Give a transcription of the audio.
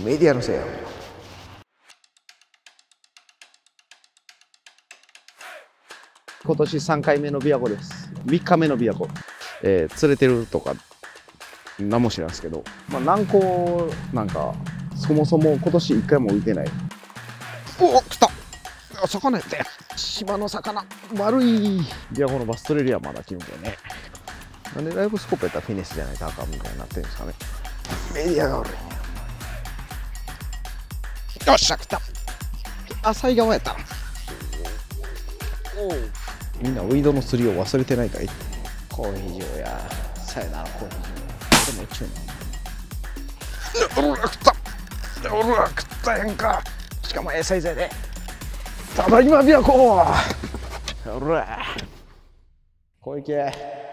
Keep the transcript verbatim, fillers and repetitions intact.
メディアのせいや。今年さんかいめの琵琶湖です。みっかめの琵琶湖。えー、釣れてるとか、何も知らんすけど、まあ、南高なんか、そもそも今年いっかいも浮いてない。おお、来た！魚やったや。島の魚、丸い。琵琶湖のバス釣れるはまだ来るんだよね。なんでライブスコープやったらフィネスじゃないとあかんみたいになってるんですかね。メディアがおる。よっしゃ、来た。浅い側やったな。おお。みんなウイドの釣りを忘れてないかい？コーヒー場や。さよならコーヒー場。でも一応ね。うら、食った。うら、食ったやんか。しかもええサイズやで。ただいま琵琶湖。うら。こいけ。